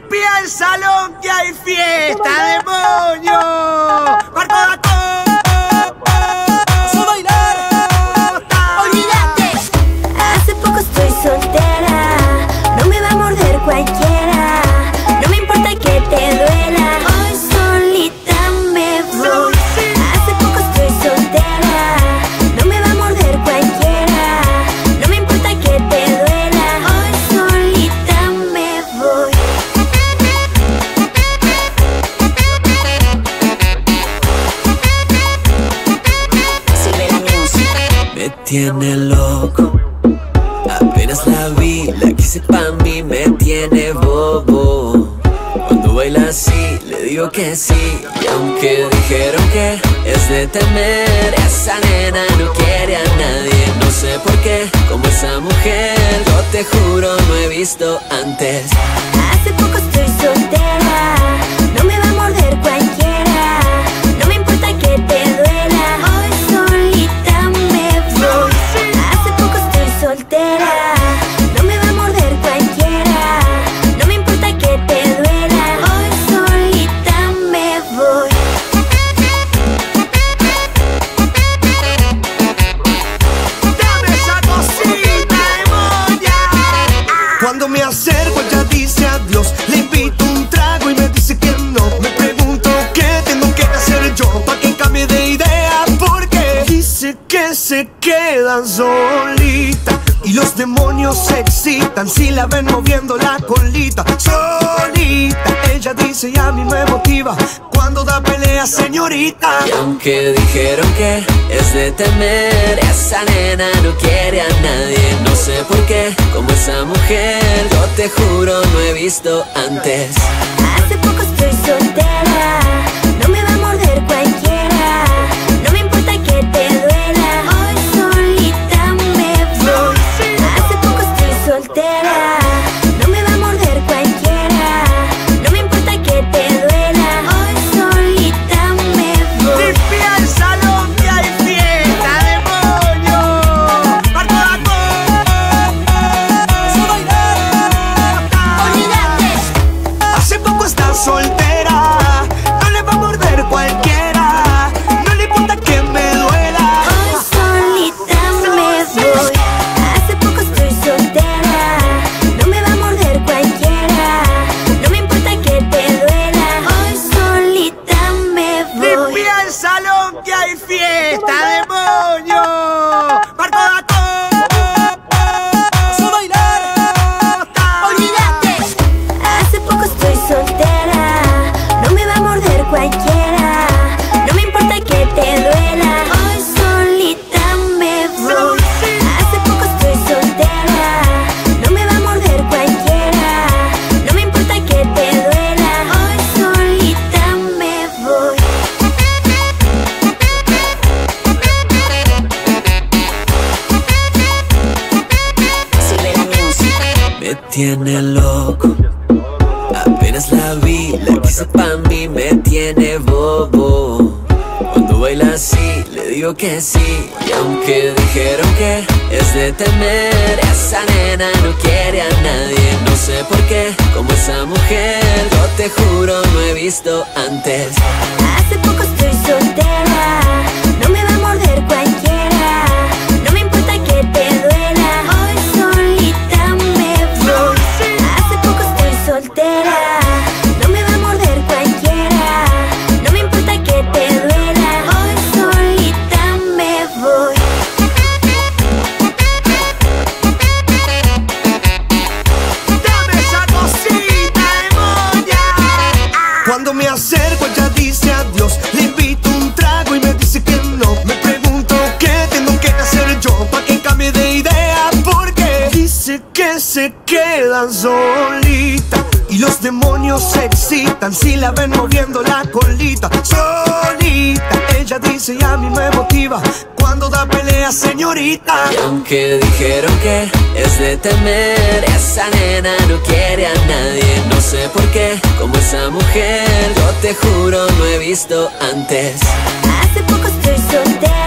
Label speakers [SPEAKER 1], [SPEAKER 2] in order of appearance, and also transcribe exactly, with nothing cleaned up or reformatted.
[SPEAKER 1] Limpia el salón que hay fiesta, demonio. Marco
[SPEAKER 2] ¡Vamos a bailar!
[SPEAKER 3] Olvídate. Hace poco estoy soltera, no me va a morder cualquiera. No me importa que te duela, hoy solita me voy. Hace poco estoy soltera, no me va a morder cualquiera. No me importa que te duela, hoy solita me voy.
[SPEAKER 4] Me tiene loco, apenas la vi, la quise pa' mí, me tiene bobo. Cuando baila así, le digo que sí, y aunque dijeron que es de temer, esa nena no quiere a nadie. No sé por qué, como esa mujer, yo te juro no he visto antes.
[SPEAKER 3] Hace poco estoy soltera, no me va a morder cualquiera. No me importa que te duela, hoy solita me voy. Hace poco estoy soltera, no me va a morder cualquiera. No me importa que te duela, hoy solita me voy.
[SPEAKER 1] Dame esa cosita, demonia. Cuando me acerco ella dice adiós, le invito un trago y me dice que no. Me pregunto qué tengo que hacer yo pa' que cambie de idea, porque dice que se quedan solita y los demonios se excitan si la ven moviendo la colita. Solita, ella dice y a mí me motiva cuando da pelea, señorita.
[SPEAKER 4] Y aunque dijeron que es de temer, esa nena no quiere a nadie. No sé por qué, como esa mujer, yo te juro no he visto antes.
[SPEAKER 3] Hace poco estoy soltera, no me va a morder cualquiera. No me importa que te duela, hoy solita me voy. Hace poco estoy soltera, no me va a morder cualquiera. No me importa que te duela, hoy solita me voy.
[SPEAKER 1] Limpia el salón que hay fiesta, demonio. Marco
[SPEAKER 2] ¡Vamos a bailar!
[SPEAKER 3] Olvídate.
[SPEAKER 1] Hace poco está soltera, no le va a morder cualquiera. No le importa que me duela.
[SPEAKER 3] Hoy solita me voy. Hace poco estoy soltera, no me va a morder cualquiera. No me importa que te duela, hoy solita me voy.
[SPEAKER 1] Limpia el salón que hay fiesta, demonio. Marco
[SPEAKER 2] ¡Vamos a bailar!
[SPEAKER 3] Olvídate. Hace poco estoy soltera, no me va a morder cualquiera. No me importa que te duela, hoy solita me voy. Hace poco estoy soltera, no me va a morder cualquiera. No me importa que te duela, hoy solita me voy.
[SPEAKER 4] Me tiene loco, apenas la vi, la quise pa' mí, me tiene bobo. Cuando baila así, le digo que sí, y aunque dijeron que es de temer, esa nena no quiere a nadie. No sé por qué, como esa mujer, yo te juro no he visto antes.
[SPEAKER 3] Hace poco estoy soltera, no me va a morder cualquiera. No me importa que te duela, hoy solita me voy. Hace poco estoy soltera, no me va a morder cualquiera. No me importa que te duela, hoy solita me voy.
[SPEAKER 1] Dame esa cosita, demonia. Cuando me acerco ella dice adiós, le invito un trago y me dice que no. Me pregunto qué tengo que hacer yo pa' que cambie de idea, porque dice que se quedan solita y los demonios se excitan si la ven moviendo la colita. Solita, ella dice y a mí me motiva cuando da pelea, señorita.
[SPEAKER 4] Y aunque dijeron que es de temer, esa nena no quiere a nadie. No sé por qué, como esa mujer, yo te juro no he visto antes.
[SPEAKER 3] Hace poco estoy soltera.